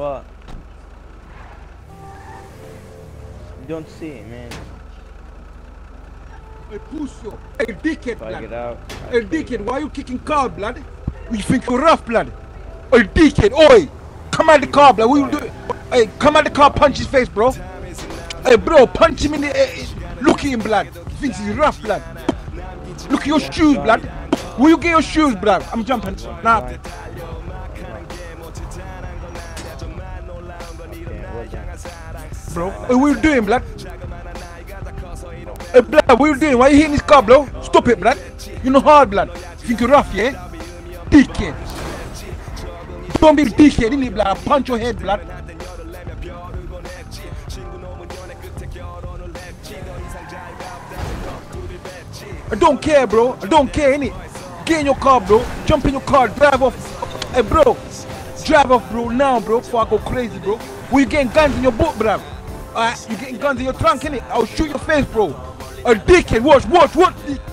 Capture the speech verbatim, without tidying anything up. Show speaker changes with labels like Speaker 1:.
Speaker 1: What? You don't see it, man.
Speaker 2: Hey, Pussy. Hey, dickhead, blood.
Speaker 1: Get out.
Speaker 2: Hey, dickhead, why you kicking car, blood? You think you're rough, blood? Hey, dickhead, oi! Come out the car, blood. What you doing? Hey, come out the car, punch his face, bro. Hey, bro, punch him in the. Hey, look at him, blood. He thinks he's rough, blood. Look at your shoes, blood. Where you get your shoes, blood? I'm jumping. Now. Bro, hey, what you doing, blood? Hey, blood, what you doing? Why you hitting this car, bro? Stop it, blood. You know hard, blood. You think you're rough, yeah? Dickhead. Don't be a dickhead, innit, blood? I'll punch your head, blood. I don't care, bro. I don't care, innit? Get in your car, bro. Jump in your car. Drive off. Hey, bro. Drive off, bro. Now, bro. Before I go crazy, bro. Were you getting guns in your boot, bro? Alright, you getting guns in your trunk, innit? I'll shoot your face, bro. A dickhead. Watch, watch, watch.